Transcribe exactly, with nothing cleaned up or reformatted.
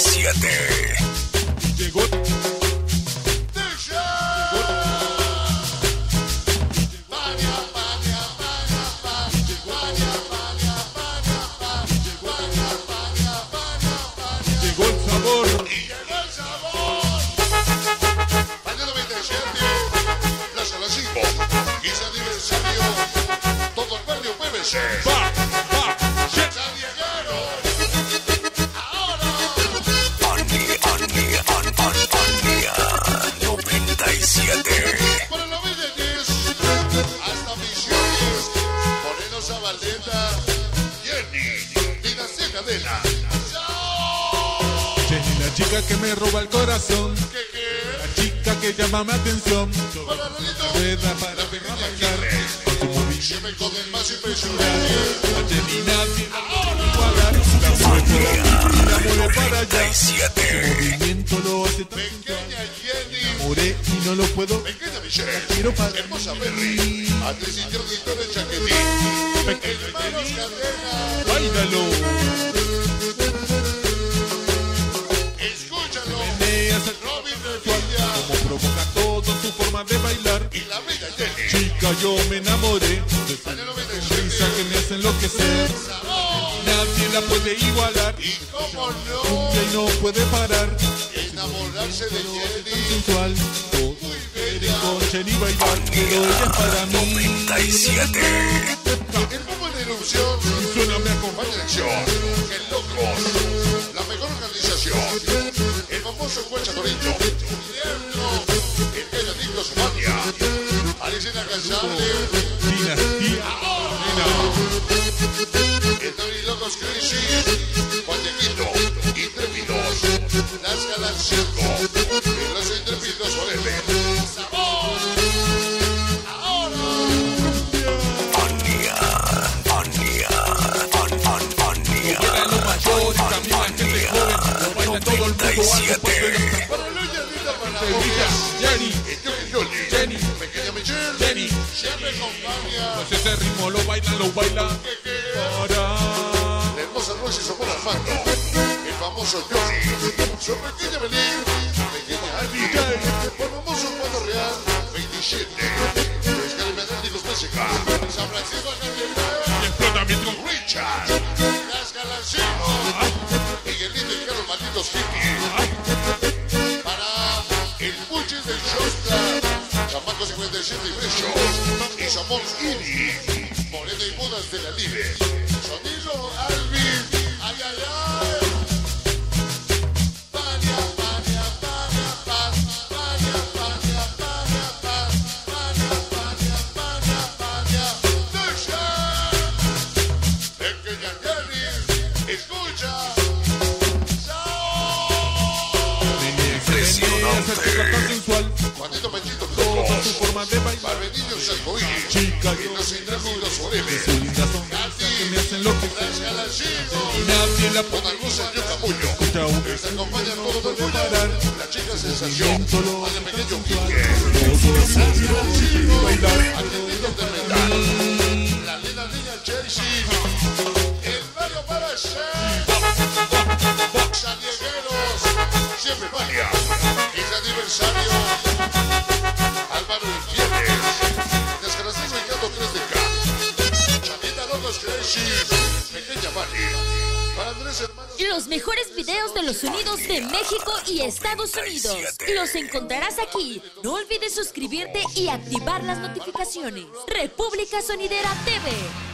siete. Llegó. Llegó el sabor. Y llegó el sabor. Año noventa y siete, Plaza Las cinco, quince aniversario, todo el barrio P V C. Va, va, shit. San Dieguero. Ahora. Only, only, on, on, only, noventa y siete. Para la vida diez, hasta Misiones, Moreno Zabaleta, Jenny, Dinastía Cadena. Jenny, la chica que me roba el corazón. ¿Qué, qué? La chica que llama mi atención. Para Rolito, Rueda para la verla pequeña bailar. Jenny. Con su movimiento. Siempre con el más impresionante. A Jenny nadie la puede igualar. La mueve por aquí, la mueve para allá. noventa y Su siete. movimiento lo hace tan sensual. Pequeña Jenny. Moré y no lo puedo. Pequeña Michelle. Quiero para Hermosa Berry. Andrés y Jorgito de Chaquetín. Pequeña Hermanos Jenny. Cadena. Báilalo. Escúchalo. Meneas el Robin sensual. Revilla. Como provoca todo su forma de bailar. Y la bella Jenny. Chica, yo me enamoré de su Año noventa y sonrisa siete. que me hace enloquecer. Sabor. Nadie la puede igualar. Y cómo no. Cumbia y no puede parar. Enamorarse de Tan Jenny. sensual. Todos quieren con Jenny bailar, pero ella es para mí. noventa y siete. El bombo en erupción. Suena, me acompaña. Baña elección. El Locos. La mejor organización. El famoso Cuecha Torito. Tierno. El gallo Nico Sumania. Alicena Casable. Dinastía. El Tony Locos Crazy. Juan Dieguito. Intrépidos. Las Galas cinco. Y los Intrépidos Orele. Sabor. Ahora. Only, only, on, on, only, Para los mayores, también la gente joven. Lo baila todo el mundo. noventa y Algo siete. puede Para Luya Linda para Sevilla. Jenny, El tío Yoli. Jenny. Pequeña Michelle. Jenny. Siempre acompaña. pues ese ritmo lo baila, lo baila. Para. La hermosa Rosa y Sopor Armando. El famoso Johnny. Su pequeña Belén. Pequeña Ali. El famoso Cuadro Real. veintisiete. Los Calimentáticos P S K. San Francisco Y explotamiento. Argentina. Richard. Las Galancino. Miguelito y Carlos Malditos Titi. Para el Puchis del Shostra. Chamaco cincuenta y siete y Brechos. Y somos Iri. Moreno y Budas de la Libre. Sonido Alvin. Ay, ay, ay. Paña, paña, paña, paz. Paña, paña, paña, paz. Paña, paña, paña, paña. Lucha. Pequeña Jenny. Escucha. Esa chica tan sensual. Juanito Pechito Toda su Locos. forma de bailar. Barbedillos Arcoíris. Chica, Y yo los Intrépidos su Orele. linda sonrisa que me hace enloquecer. Las Galancino. Y nadie la Con puede algunos en Capullo. escuchar. Les acompaña todo el puede mundo. parar. La chica sensación. Solo Al pequeño sensual. Quique. Bailar. Atendidos de metal. La linda niña Chelsea. El barrio para ser. San Diegueros. Siempre María. Es aniversario. Álvaro Infieles. Desgraciado y Gato tres D K. Chanita Locos Crazy. Pequeña Mari. Para Andrés Hermanos. Los mejores videos de los sonidos de México y Estados Unidos los encontrarás aquí. No olvides suscribirte y activar las notificaciones. República Sonidera T V.